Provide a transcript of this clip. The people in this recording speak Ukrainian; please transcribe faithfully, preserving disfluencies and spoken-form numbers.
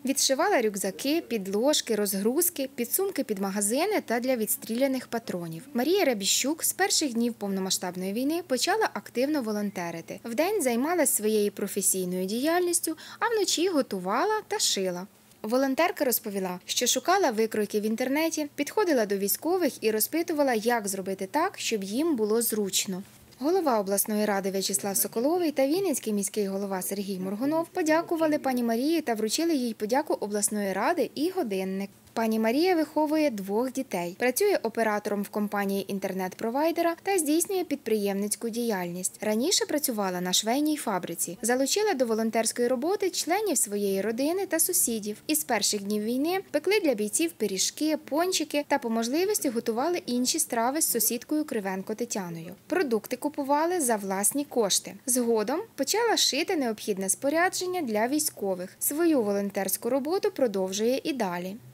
Відшивала рюкзаки, підложки, розгрузки, підсумки під магазини та для відстріляних патронів. Марія Рябіщук з перших днів повномасштабної війни почала активно волонтерити. Вдень займалась своєю професійною діяльністю, а вночі готувала та шила. Волонтерка розповіла, що шукала викройки в інтернеті, підходила до військових і розпитувала, як зробити так, щоб їм було зручно. Голова обласної ради В'ячеслав Соколовий та Вінницький міський голова Сергій Моргунов подякували пані Марії та вручили їй подяку обласної ради і годинник. Пані Марія виховує двох дітей, працює оператором в компанії інтернет-провайдера та здійснює підприємницьку діяльність. Раніше працювала на швейній фабриці, залучила до волонтерської роботи членів своєї родини та сусідів. Із перших днів війни пекли для бійців пиріжки, пончики та по можливості готували інші страви з сусідкою Кривенко Тетяною. Продукти купували за власні кошти. Згодом почала шити необхідне спорядження для військових. Свою волонтерську роботу продовжує і далі.